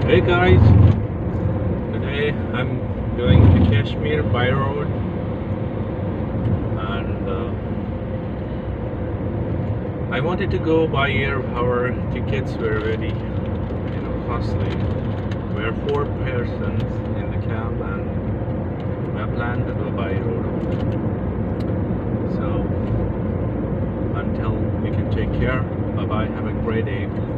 Hey guys, today I'm going to Kashmir by road, and I wanted to go by air. Our tickets were very, costly. We are 4 persons in the cab, and we have planned to go by road. So until we can take care, bye bye. Have a great day.